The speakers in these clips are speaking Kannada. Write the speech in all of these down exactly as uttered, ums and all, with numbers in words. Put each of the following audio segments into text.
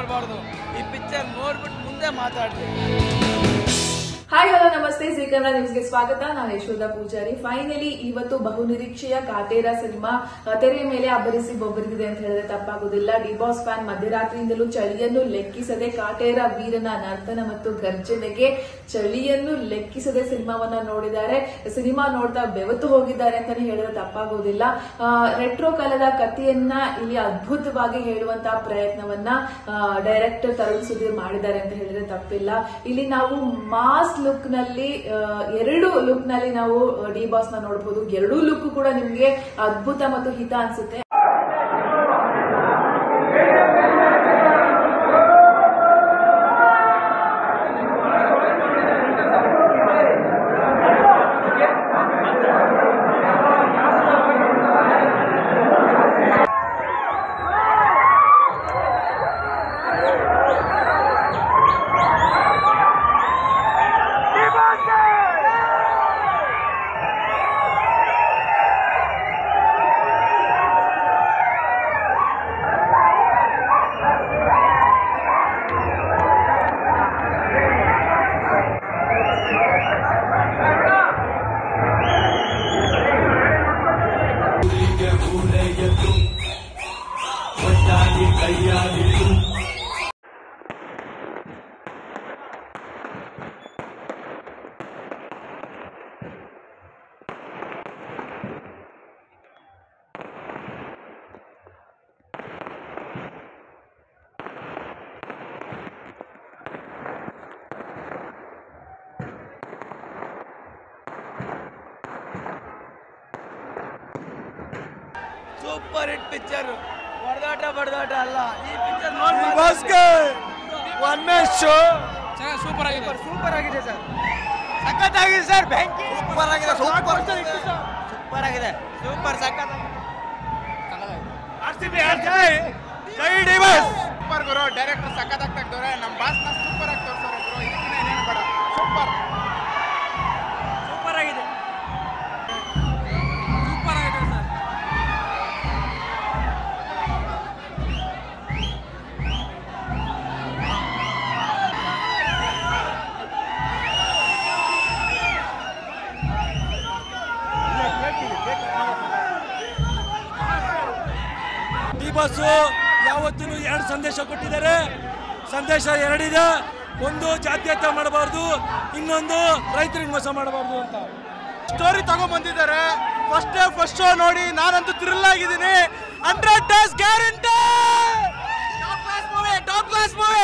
ಮಾತಾಡಬಾರ್ದು. ಈ ಪಿಕ್ಚರ್ ನೋಡ್ಬಿಟ್ಟು ಮುಂದೆ ಮಾತಾಡ್ಲಿ. ಹಾಯ್ ಹಲೋ ನಮಸ್ತೆ, ಜೀ ಕನ್ನಡ ನ್ಯೂಸ್ಗೆ ಸ್ವಾಗತ. ನಾನು ಯಶೋಧ ಪೂಜಾರಿ. ಫೈನಲಿ ಇವತ್ತು ಬಹುನಿರೀಕ್ಷೆಯ ಕಾಟೇರ ಸಿನಿಮಾ ತೆರೆಯ ಮೇಲೆ ಅಬ್ಬರಿಸಿ ಬೊಬ್ಬರಿದಿದೆ ಅಂತ ಹೇಳಿದ್ರೆ ತಪ್ಪಾಗುದಿಲ್ಲ. ಡಿ ಬಾಸ್ ಫ್ಯಾನ್ ಮಧ್ಯರಾತ್ರಿಯಿಂದಲೂ ಚಳಿಯನ್ನು ಲೆಕ್ಕಿಸದೆ ಕಾಟೇರ ವೀರನ ನರ್ತನ ಮತ್ತು ಗರ್ಜನೆಗೆ ಚಳಿಯನ್ನು ಲೆಕ್ಕಿಸದೆ ಸಿನಿಮಾವನ್ನ ನೋಡಿದ್ದಾರೆ. ಸಿನಿಮಾ ನೋಡ್ತಾ ಬೆವತ್ತು ಹೋಗಿದ್ದಾರೆ ಅಂತಾನೆ ಹೇಳಿದ್ರೆ ತಪ್ಪಾಗುವುದಿಲ್ಲ. ರೆಟ್ರೋ ಕಾಲದ ಕಥೆಯನ್ನ ಇಲ್ಲಿ ಅದ್ಭುತವಾಗಿ ಹೇಳುವಂತಹ ಪ್ರಯತ್ನವನ್ನ ಡೈರೆಕ್ಟರ್ ತರುಣ್ ಸುಧೀರ್ ಮಾಡಿದ್ದಾರೆ ಅಂತ ಹೇಳಿದ್ರೆ ತಪ್ಪಿಲ್ಲ. ಇಲ್ಲಿ ನಾವು ಮಾಸ್ ಲುಕ್ ನಲ್ಲಿ ಎರಡು ಲುಕ್ ನಲ್ಲಿ ನಾವು ಡಿ ಬಾಸ್ ನ ನೋಡಬಹುದು. ಎರಡೂ ಲುಕ್ ಕೂಡ ನಿಮ್ಗೆ ಅದ್ಭುತ ಮತ್ತು ಹಿತ ಅನ್ಸುತ್ತೆ. ಸೂಪರ್ ಹಿಟ್ ಪಿಕ್ಚರ್, ಹೊಡೆದಾಟ ಬಡದಾಟ ಅಲ್ಲ. ಈ ಪಿಕ್ಚರ್ ಸೂಪರ್ ಆಗಿದೆ, ಸೂಪರ್ ಆಗಿದೆ ಸರ್, ಸಖತ್ತಾಗಿದೆ ಸರ್, ಬೆಂಕಿ ಸೂಪರ್ ಆಗಿದೆ, ಸೂಪರ್ ಸೂಪರ್ ಆಗಿದೆ, ಸೂಪರ್ ಸಖತ್ ಸೂಪರ್ ಗುರು. ಡೈರೆಕ್ಟರ್ ಸಖತ್ ಆಗ್ತಾರೆ, ನಮ್ಮ ಬಾಸ್ ನ ಸೂಪರ್ ಆಗಿ ತೋರಿಸ್ತಾರೆ ಗುರು. ಇದಕ್ಕಿಂತ ಏನೇನು ಬೇಡ, ಸೂಪರ್ ಸೂಪರ್ ಆಗಿದೆ, ಸೂಪರ್ ಆಗಿದೆ ಸರ್. ಡಿ ಬಾಸ್ ಯಾವತ್ತೂ ಎರಡು ಸಂದೇಶ ಕೊಟ್ಟಿದ್ದಾರೆ. ಸಂದೇಶ ಎರಡಿದೆ. ಒಂದು ಜಾತ್ಯತೀತ ಮಾಡಬಾರ್ದು, ಇನ್ನೊಂದು ರೈತರಿಗೆ ಮೋಸ ಮಾಡಬಾರ್ದು ಅಂತ ಸ್ಟೋರಿ ತಗೊಂಡ್ಬಂದಿದ್ದಾರೆ. ಫಸ್ಟ್ ಡೇ ಫಸ್ಟ್ ಶೋ ನೋಡಿ ನಾನಂತೂ ಥ್ರಿಲ್ ಆಗಿದ್ದೀನಿ. Hundred days guarantee. Top class movie, top class movie.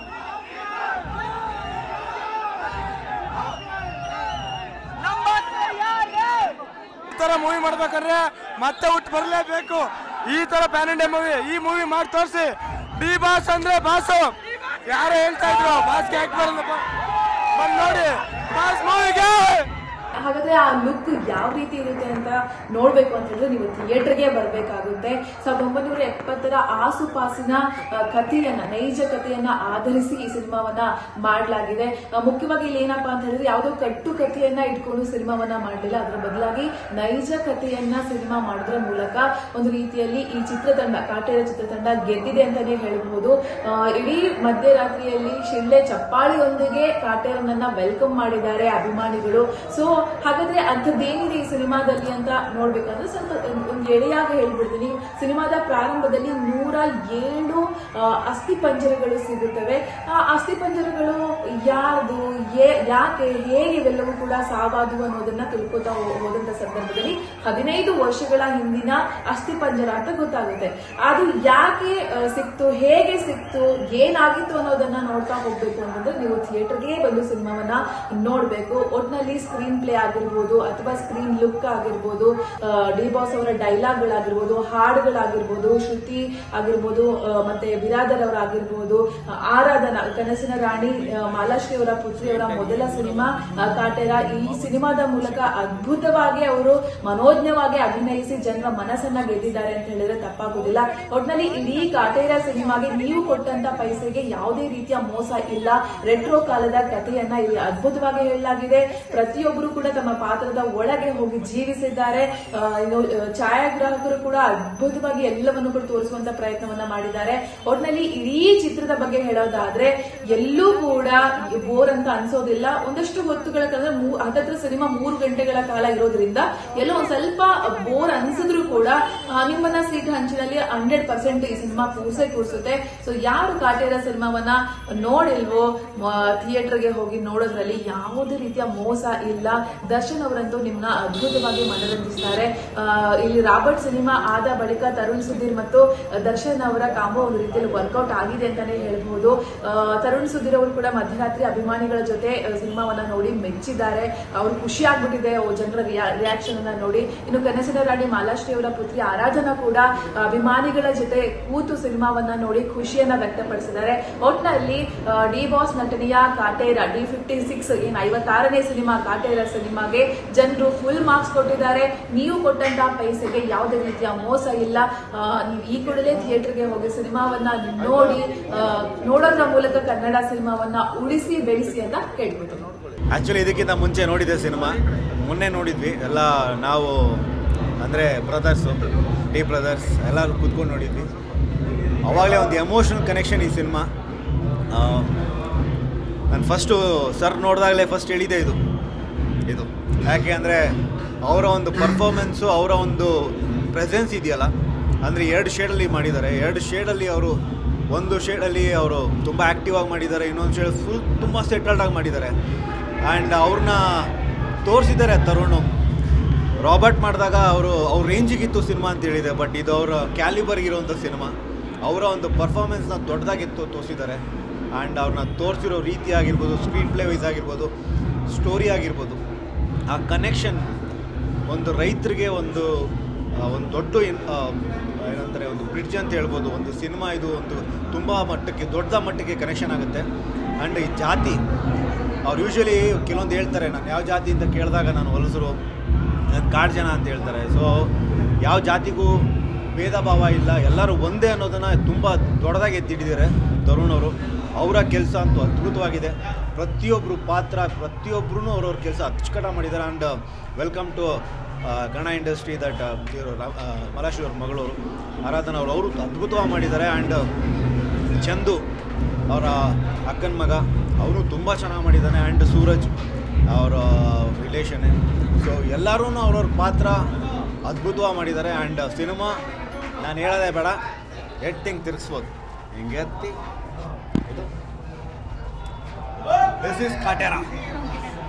ಈ ತರ ಮೂವಿ ಮಾಡ್ಬೇಕಾದ್ರೆ ಮತ್ತೆ ಹುಟ್ಟು ಬರಲೇಬೇಕು. ಈ ತರ ಪ್ಯಾನ್ ಇಂಡಿಯಾ ಮೂವಿ, ಈ ಮೂವಿ ಮಾಡಿ ತೋರಿಸಿ. ಡಿ ಬಾಸ್ ಅಂದ್ರೆ ಬಾಸು. ಯಾರು ಹೇಳ್ತಾ ಇದ್ರು ಬಾಸ್ಗೆ ಯಾಕೆ ಬರಲ್ಲ, ಬಂದು ನೋಡಿ ಬಾಸ್ ಮೂವಿಗೆ. ಹಾಗಾದ್ರೆ ಆ ಲುಕ್ ಯಾವ ರೀತಿ ಇರುತ್ತೆ ಅಂತ ನೋಡ್ಬೇಕು ಅಂತ ಹೇಳಿದ್ರೆ ನೀವು ಥಿಯೇಟರ್ಗೆ ಬರ್ಬೇಕಾಗುತ್ತೆ. ಸಾವಿರದ ಒಂಬೈನೂರ ಎಪ್ಪತ್ತರ ಆಸುಪಾಸಿನ ಕಥೆಯನ್ನ, ನೈಜ ಕಥೆಯನ್ನ ಆಧರಿಸಿ ಈ ಸಿನಿಮಾವನ್ನ ಮಾಡಲಾಗಿದೆ. ಮುಖ್ಯವಾಗಿ ಇಲ್ಲಿ ಏನಪ್ಪಾ ಅಂತ ಹೇಳಿದ್ರೆ ಯಾವುದೋ ಕಟ್ಟು ಕಥೆಯನ್ನ ಇಟ್ಕೊಂಡು ಸಿನಿಮಾವನ್ನ ಮಾಡಲಿಲ್ಲ. ಅದರ ಬದಲಾಗಿ ನೈಜ ಕಥೆಯನ್ನ ಸಿನಿಮಾ ಮಾಡೋದ್ರ ಮೂಲಕ ಒಂದು ರೀತಿಯಲ್ಲಿ ಈ ಚಿತ್ರತಂಡ, ಕಾಟೇರ ಚಿತ್ರತಂಡ ಗೆದ್ದಿದೆ ಅಂತಾನೆ ಹೇಳಬಹುದು. ಇಡೀ ಮಧ್ಯರಾತ್ರಿಯಲ್ಲಿ ಶಿಳ್ಳೆ ಚಪ್ಪಾಳಿಯೊಂದಿಗೆ ಕಾಟೇರನನ್ನ ವೆಲ್ಕಮ್ ಮಾಡಿದ್ದಾರೆ ಅಭಿಮಾನಿಗಳು. ಸೊ ಹಾಗಾದ್ರೆ ಅಂಥದ್ದೇನಿದೆ ಈ ಸಿನಿಮಾದಲ್ಲಿ ಅಂತ ನೋಡ್ಬೇಕಂದ್ರೆ ಸ್ವಲ್ಪ ಒಂದು ಎಳೆಯಾಗಿ ಹೇಳ್ಬಿಡ್ತೀನಿ. ಸಿನಿಮಾದ ಪ್ರಾರಂಭದಲ್ಲಿ ನೂರ ಏಳು ಅಸ್ಥಿ ಪಂಜರಗಳು ಸಿಗುತ್ತವೆ. ಆ ಅಸ್ಥಿ ಪಂಜರಗಳು ಯಾರ್ದು, ಯಾಕೆ, ಹೇಗೆ ಇವೆಲ್ಲವೂ ಕೂಡ ಸಾವಾದು ಅನ್ನೋದನ್ನ ತಿಳ್ಕೊತಾ ಹೋದಂತ ಸಂದರ್ಭದಲ್ಲಿ ಹದಿನೈದು ವರ್ಷಗಳ ಹಿಂದಿನ ಅಸ್ಥಿ ಪಂಜರ ಅಂತ ಗೊತ್ತಾಗುತ್ತೆ. ಅದು ಯಾಕೆ ಸಿಕ್ತು, ಹೇಗೆ ಸಿಕ್ತು, ಏನಾಗಿತ್ತು ಅನ್ನೋದನ್ನ ನೋಡ್ತಾ ಹೋಗ್ಬೇಕು ಅಂತಂದ್ರೆ ನೀವು ಥಿಯೇಟರ್ಗೆ ಬಂದು ಸಿನಿಮಾವನ್ನ ನೋಡ್ಬೇಕು. ಒಟ್ನಲ್ಲಿ ಸ್ಕ್ರೀನ್ ಪ್ಲೇ ಆಗಿರ್ಬೋದು ಅಥವಾ ಸ್ಕ್ರೀನ್ ಲುಕ್ ಆಗಿರ್ಬೋದು, ಡಿ ಬಾಸ್ ಅವರ ಡೈಲಾಗ್ ಗಳಾಗಿರ್ಬೋದು, ಹಾಡುಗಳಾಗಿರ್ಬೋದು, ಶ್ರುತಿ ಆಗಿರ್ಬೋದು, ಮತ್ತೆ ಬಿರಾದರ್ ಅವರಾಗಿರ್ಬೋದು, ಆರಾಧನಾ ಕನಸಿನ ರಾಣಿ ಮಾಲಾಶ್ರೀ ಅವರ ಪುತ್ರಿಯವರ ಮೊದಲ ಸಿನಿಮಾ ಕಾಟೇರ. ಈ ಸಿನಿಮಾದ ಮೂಲಕ ಅದ್ಭುತವಾಗಿ ಅವರು ಮನೋಜ್ಞವಾಗಿ ಅಭಿನಯಿಸಿ ಜನರ ಮನಸ್ಸನ್ನ ಗೆದ್ದಿದ್ದಾರೆ ಅಂತ ಹೇಳಿದ್ರೆ ತಪ್ಪಾಗುದಿಲ್ಲ. ಒಟ್ನಲ್ಲಿ ಇಡೀ ಕಾಟೇರ ಸಿನಿಮಾಗೆ ನೀವು ಕೊಟ್ಟಂತ ಪೈಸೆಗೆ ಯಾವುದೇ ರೀತಿಯ ಮೋಸ ಇಲ್ಲ. ರೆಟ್ರೋ ಕಾಲದ ಕಥೆಯನ್ನ ಇಲ್ಲಿ ಅದ್ಭುತವಾಗಿ ಹೇಳಲಾಗಿದೆ. ಪ್ರತಿಯೊಬ್ಬರು ಕೂಡ ತಮ್ಮ ಪಾತ್ರದ ಒಳಗೆ ಹೋಗಿ ಜೀವಿಸಿದ್ದಾರೆ. ಇನ್ನು ಛಾಯಾಗ್ರಾಹಕರು ಕೂಡ ಅದ್ಭುತವಾಗಿ ಎಲ್ಲವನ್ನು ಕೂಡ ತೋರಿಸುವಂತ ಪ್ರಯತ್ನವನ್ನ ಮಾಡಿದ್ದಾರೆ. ಒಟ್ನಲ್ಲಿ ಇಡೀ ಚಿತ್ರದ ಬಗ್ಗೆ ಹೇಳೋದಾದ್ರೆ ಎಲ್ಲೂ ಕೂಡ ಬೋರ್ ಅಂತ ಅನ್ಸೋದಿಲ್ಲ. ಒಂದಷ್ಟು ಹೊತ್ತುಗಳ ಕಾಲ ಹತ್ತತ್ರ ಸಿನಿಮಾ ಮೂರು ಗಂಟೆಗಳ ಕಾಲ ಇರೋದ್ರಿಂದ ಎಲ್ಲೋ ಒಂದ್ ಸ್ವಲ್ಪ ಬೋರ್ ಅನ್ಸಿದ್ರು ಕೂಡ ನಿಮ್ಮನ್ನ ಸೀಟ್ ಹಂಚಿನಲ್ಲಿ ಹಂಡ್ರೆಡ್ ಪರ್ಸೆಂಟ್ ಈ ಸಿನಿಮಾ ಕೂರ್ಸೇ ಕೂರ್ಸುತ್ತೆ. ಸೊ ಯಾರು ಕಾಟೇರ ಸಿನಿಮಾವನ್ನ ನೋಡಿಲ್ವೋ ಥಿಯೇಟರ್ಗೆ ಹೋಗಿ ನೋಡೋದ್ರಲ್ಲಿ ಯಾವುದೇ ರೀತಿಯ ಮೋಸ ಇಲ್ಲ. ದರ್ಶನ್ ಅವರಂತೂ ನಿಮ್ಮನ್ನ ಅದ್ಭುತವಾಗಿ ಮನರಂಜಿಸ್ತಾರೆ. ಇಲ್ಲಿ ರಾಬರ್ಟ್ ಸಿನಿಮಾ ಆದ ಬಳಿಕ ತರುಣ್ ಸುಧೀರ್ ಮತ್ತು ದರ್ಶನ್ ಅವರ ಕಾಂಬೋ ಒಂದು ರೀತಿಯಲ್ಲಿ ವರ್ಕೌಟ್ ಆಗಿದೆ ಅಂತಾನೆ ಹೇಳ್ಬಹುದು. ತರುಣ್ ಸುಧೀರ್ ಅವರು ಕೂಡ ಮಧ್ಯರಾತ್ರಿ ಅಭಿಮಾನಿಗಳ ಜೊತೆ ಸಿನಿಮಾವನ್ನ ನೋಡಿ ಮೆಚ್ಚಿದ್ದಾರೆ. ಅವ್ರು ಖುಷಿ ಆಗ್ಬಿಟ್ಟಿದೆ ಜನರ ರಿಯಾಕ್ಷನ್ ಅನ್ನ ನೋಡಿ. ಇನ್ನು ಕನಸಿನ ರಾಣಿ ಮಾಲಾಶ್ರೀ ಅವರ ಪುತ್ರಿ ಆರಾಧನಾ ಕೂಡ ಅಭಿಮಾನಿಗಳ ಜೊತೆ ಕೂತು ಸಿನಿಮಾವನ್ನ ನೋಡಿ ಖುಷಿಯನ್ನ ವ್ಯಕ್ತಪಡಿಸಿದ್ದಾರೆ. ಒಟ್ನಲ್ಲಿ ಡಿ ಬಾಸ್ ನಟನೆಯ ಕಾಟೇರ ಡಿ ಫಿಫ್ಟಿ ಸಿಕ್ಸ್ ಏನ್ ಐವತ್ತಾರನೇ ಸಿನಿಮಾ ಕಾಟೇರ ಸಿನಿಮಾಗೆ ಜನರು ಫುಲ್ ಮಾರ್ಕ್ಸ್ ಕೊಟ್ಟಿದ್ದಾರೆ. ನೀವು ಕೊಟ್ಟಂತಹ ಪೈಸೆಗೆ ಯಾವುದೇ ರೀತಿಯ ಮೋಸ ಇಲ್ಲ. ನೀವು ಈ ಕೂಡಲೇ ಥಿಯೇಟರ್ಗೆ ಹೋಗಿ ಸಿನಿಮಾವನ್ನ ನೋಡಿ ನೋಡೋದ್ರ ಮೂಲಕ ಕನ್ನಡ ಸಿನಿಮಾವನ್ನ ಉಳಿಸಿ ಬೆಳೆಸಿ ಅಂತ ಕೇಳ್ಬೋದು. ಆ್ಯಕ್ಚುಲಿ ಇದಕ್ಕಿಂತ ಮುಂಚೆ ನೋಡಿದ್ದೆ ಸಿನಿಮಾ, ಮೊನ್ನೆ ನೋಡಿದ್ವಿ ಎಲ್ಲ ನಾವು, ಅಂದರೆ ಬ್ರದರ್ಸು ಡಿ ಬ್ರದರ್ಸ್ ಎಲ್ಲರೂ ಕೂತ್ಕೊಂಡು ನೋಡಿದ್ವಿ. ಆವಾಗಲೇ ಒಂದು ಎಮೋಷನಲ್ ಕನೆಕ್ಷನ್ ಈ ಸಿನಿಮಾ. ನಾನು ಫಸ್ಟು ಸರ್ ನೋಡಿದಾಗಲೇ ಫಸ್ಟ್ ಹೇಳಿದೆ ಇದು ಇದು ಯಾಕೆ ಅಂದರೆ ಅವರ ಒಂದು ಪರ್ಫಾರ್ಮೆನ್ಸು, ಅವರ ಒಂದು ಪ್ರೆಸೆನ್ಸ್ ಇದೆಯಲ್ಲ, ಅಂದರೆ ಎರಡು ಶೇಡಲ್ಲಿ ಮಾಡಿದ್ದಾರೆ. ಎರಡು ಶೇಡಲ್ಲಿ ಅವರು, ಒಂದು ಶೇಡಲ್ಲಿ ಅವರು ತುಂಬ ಆ್ಯಕ್ಟಿವ್ ಆಗಿ ಮಾಡಿದ್ದಾರೆ, ಇನ್ನೊಂದು ಶೇಡ್ ಫುಲ್ ತುಂಬ ಸೆಟಲ್ಡ್ ಆಗಿ ಮಾಡಿದ್ದಾರೆ. ಆ್ಯಂಡ್ ಅವ್ರನ್ನ ತೋರಿಸಿದ್ದಾರೆ. ತರುಣ್ ರಾಬರ್ಟ್ ಮಾಡಿದಾಗ ಅವರು ಅವ್ರ ರೇಂಜಿಗಿತ್ತು ಸಿನಿಮಾ ಅಂತ ಹೇಳಿದೆ, ಬಟ್ ಇದು ಅವರ ಕ್ಯಾಲಿಬರ್ಗಿರೋಂಥ ಸಿನಿಮಾ. ಅವರ ಒಂದು ಪರ್ಫಾರ್ಮೆನ್ಸ್ನ ದೊಡ್ಡದಾಗಿತ್ತು ತೋರಿಸಿದ್ದಾರೆ. ಆ್ಯಂಡ್ ಅವ್ರನ್ನ ತೋರಿಸಿರೋ ರೀತಿ ಆಗಿರ್ಬೋದು, ಸ್ಕ್ರೀನ್ ಪ್ಲೇ ವೈಸ್ ಆಗಿರ್ಬೋದು, ಸ್ಟೋರಿ ಆಗಿರ್ಬೋದು, ಆ ಕನೆಕ್ಷನ್ ಒಂದು ರೈತರಿಗೆ ಒಂದು ಒಂದು ದೊಡ್ಡ ಏನಂತಾರೆ ಒಂದು ಬ್ರಿಡ್ಜ್ ಅಂತ ಹೇಳ್ಬೋದು. ಒಂದು ಸಿನಿಮಾ ಇದು ಒಂದು ತುಂಬ ಮಟ್ಟಕ್ಕೆ ದೊಡ್ಡ ಮಟ್ಟಕ್ಕೆ ಕನೆಕ್ಷನ್ ಆಗುತ್ತೆ. ಆ್ಯಂಡ್ ಈ ಜಾತಿ ಅವ್ರು ಯೂಶ್ವಲಿ ಕೆಲವೊಂದು ಹೇಳ್ತಾರೆ, ನಾನು ಯಾವ ಜಾತಿ ಅಂತ ಕೇಳಿದಾಗ ನಾನು ಹೊಲಸರು, ನಾನು ಕಾಡು ಜನ ಅಂತ ಹೇಳ್ತಾರೆ. ಸೊ ಯಾವ ಜಾತಿಗೂ ಭೇದ ಭಾವ ಇಲ್ಲ, ಎಲ್ಲರೂ ಒಂದೇ ಅನ್ನೋದನ್ನು ತುಂಬ ದೊಡ್ಡದಾಗಿ ಎತ್ತಿಟ್ಟಿದ್ದಾರೆ ತರುಣ್ ಅವರು. ಅವರ ಕೆಲಸ ಅಂತೂ ಅದ್ಭುತವಾಗಿದೆ. ಪ್ರತಿಯೊಬ್ಬರು ಪಾತ್ರ ಪ್ರತಿಯೊಬ್ಬರೂ ಅವ್ರವ್ರ ಕೆಲಸ ಅಚ್ಚುಕಟ್ಟಾಗಿ ಮಾಡಿದ್ದಾರೆ. And welcome to Kannada industry that ಇವರು ಮಾಲಾಶ್ರೀ ಅವ್ರ ಮಗಳವರು ಆರಾಧನಾ ಅವರು ಅವರು ಅದ್ಭುತವಾಗಿ ಮಾಡಿದ್ದಾರೆ. ಆ್ಯಂಡ್ ಚಂದು ಅವರ ಅಕ್ಕನ ಮಗ ಅವರು ತುಂಬ ಚೆನ್ನಾಗಿ ಮಾಡಿದ್ದಾನೆ. ಆ್ಯಂಡ್ ಸೂರಜ್ ಅವರ ರಿಲೇಷನ್ನೇ. ಸೊ ಎಲ್ಲರೂ ಅವ್ರವ್ರ ಪಾತ್ರ ಅದ್ಭುತವಾಗಿ ಮಾಡಿದ್ದಾರೆ. ಆ್ಯಂಡ್ ಸಿನಿಮಾ ನಾನು ಹೇಳೋದೇ ಬೇಡ, ಎಟ್ಟಿಂಗ್ ತಿರ್ಗಿಸ್ಬೋದು ಹಿಂಗೆ ಎತ್ತಿ. This is Kaatera.